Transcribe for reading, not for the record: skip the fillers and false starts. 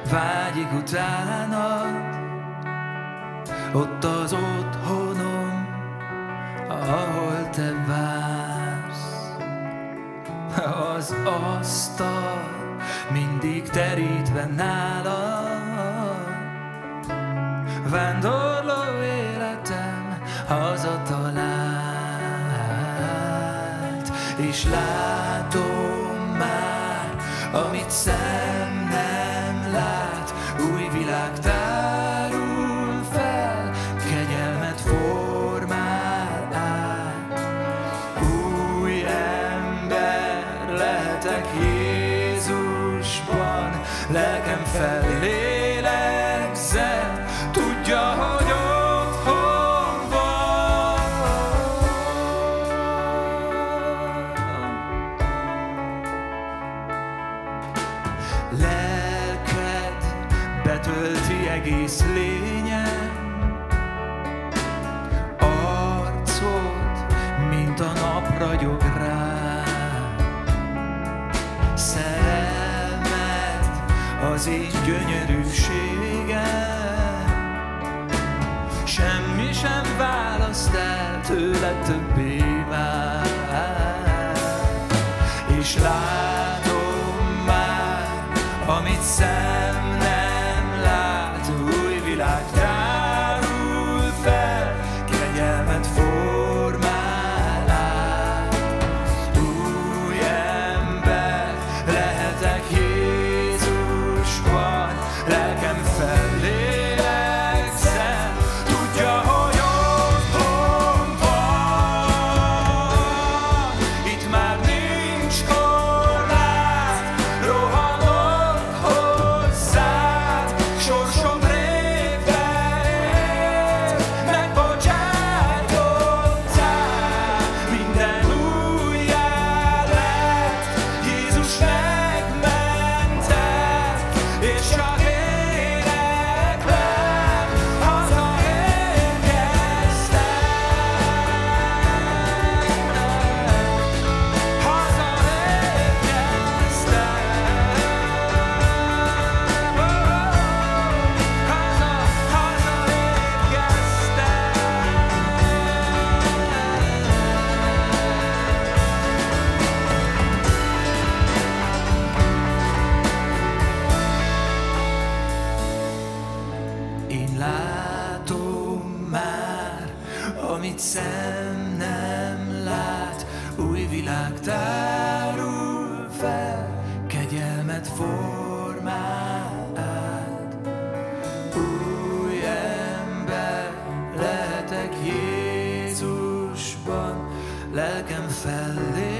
vágyik utánad, ott az otthonom, ahol te vársz. Az asztal mindig terítve nálad, vándorló életem hazatalált, és látom már, amit szem nem lát, új világ tárul fel, kegyelmet formál át. Új ember lehetek Jézusban, lelkem fellélegzett, tudja, hogy otthon van. Lelked betölti egész lényed, arcod, mint a nap ragyog rád. Szerelmed az én gyönyörűségem, semmi sem választ el tőled többé már. És látom már, amit szem nem lát, új világ tárul fel, kegyelmet formál át. Új ember lehetek Jézusban, lelkem fellélegzett, tudja, hogy otthon van. Itt már nincs korlát, rohanok hozzád, sorsom rég beért, megbocsájtottál, minden újjá lett, Jézus megmentett, és csak éneklem, hazaérkeztem, Én látom már, amit szem nem lát, új világ tárul fel, kegyelmet formál át. Új ember lehetek Jézusban, lelkem felé